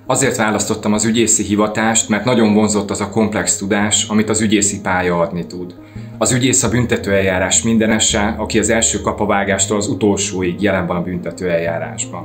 Azért választottam az ügyészi hivatást, mert nagyon vonzott az a komplex tudás, amit az ügyészi pálya adni tud. Az ügyész a büntetőeljárás mindenese, aki az első kapavágástól az utolsóig jelen van a büntetőeljárásban.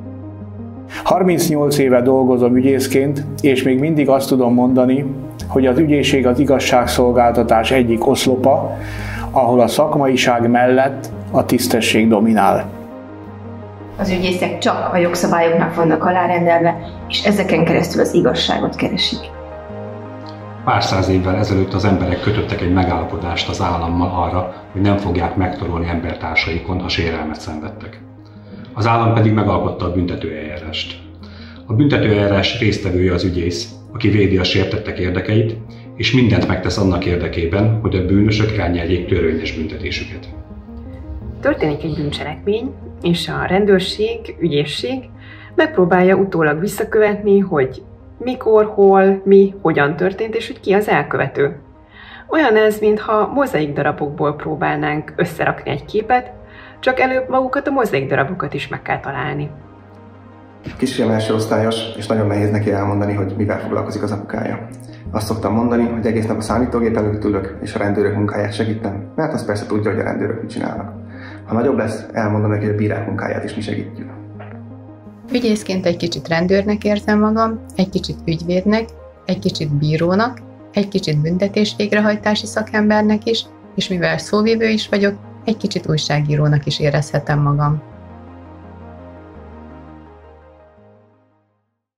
38 éve dolgozom ügyészként, és még mindig azt tudom mondani, hogy az ügyészség az igazságszolgáltatás egyik oszlopa, ahol a szakmaiság mellett a tisztesség dominál. Az ügyészek csak a jogszabályoknak vannak alárendelve, és ezeken keresztül az igazságot keresik. Pár száz évvel ezelőtt az emberek kötöttek egy megállapodást az állammal arra, hogy nem fogják megtorolni embertársaikon, ha sérelmet szenvedtek. Az állam pedig megalkotta a büntetőeljárást. A büntetőeljárás résztvevője az ügyész, aki védi a sértettek érdekeit, és mindent megtesz annak érdekében, hogy a bűnösök rányeljék törvényes büntetésüket. Történik egy bűncselekmény, és a rendőrség, ügyészség megpróbálja utólag visszakövetni, hogy mikor, hol, mi, hogyan történt, és hogy ki az elkövető. Olyan ez, mintha mozaik darabokból próbálnánk összerakni egy képet, csak előbb magukat a mozaik darabokat is meg kell találni. Kisfiam első osztályos, és nagyon nehéz neki elmondani, hogy mivel foglalkozik az apukája. Azt szoktam mondani, hogy egész nap a számítógép előtt ülök, és a rendőrök munkáját segítem, mert azt persze tudja, hogy a rendőrök mit csinálnak. Ha nagyobb lesz, elmondom neki, hogy a bírák munkáját is mi segítjük. Ügyészként egy kicsit rendőrnek érzem magam, egy kicsit ügyvédnek, egy kicsit bírónak, egy kicsit büntetés végrehajtási szakembernek is, és mivel szóvivő is vagyok, egy kicsit újságírónak is érezhetem magam.